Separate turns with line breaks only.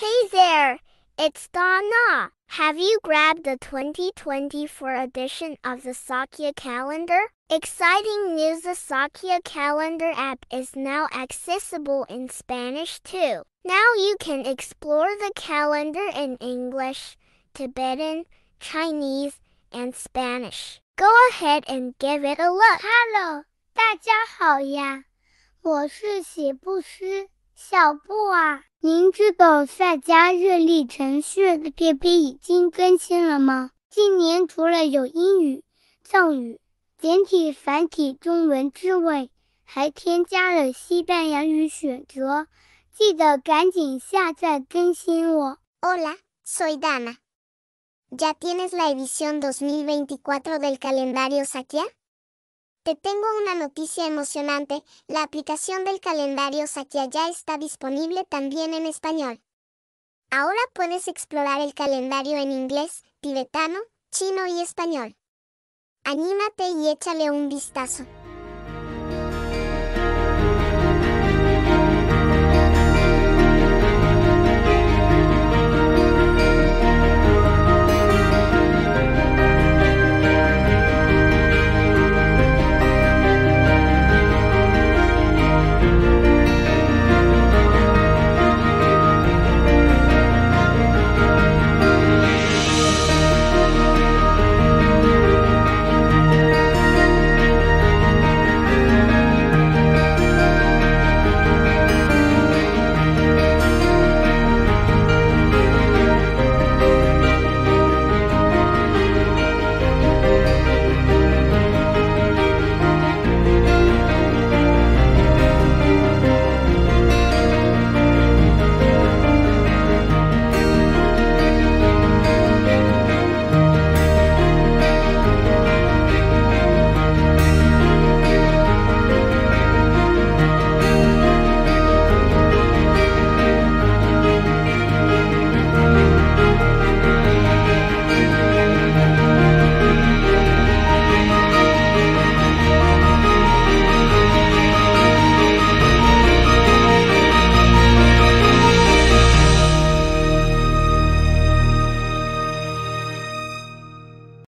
Hey there, it's Donna. Have you grabbed the 2024 edition of the Sakya Calendar? Exciting news, the Sakya Calendar app is now accessible in Spanish too. Now you can explore the calendar in English, Tibetan, Chinese, and Spanish. Go ahead and give it a look.
Hello, 大家好呀，我是写布师小布啊。您知道萨迦日历程式的 APP 已经更新了吗？今年除了有英语、藏语、简体繁体中文之外，还添加了西班牙语选择，记得赶紧下载更新哦。
Hola, soy Dana. ¿Ya tienes la edición 2024 del calendario Sakya? Te tengo una noticia emocionante, la aplicación del calendario Sakya ya está disponible también en español. Ahora puedes explorar el calendario en inglés, tibetano, chino y español. Anímate y échale un vistazo.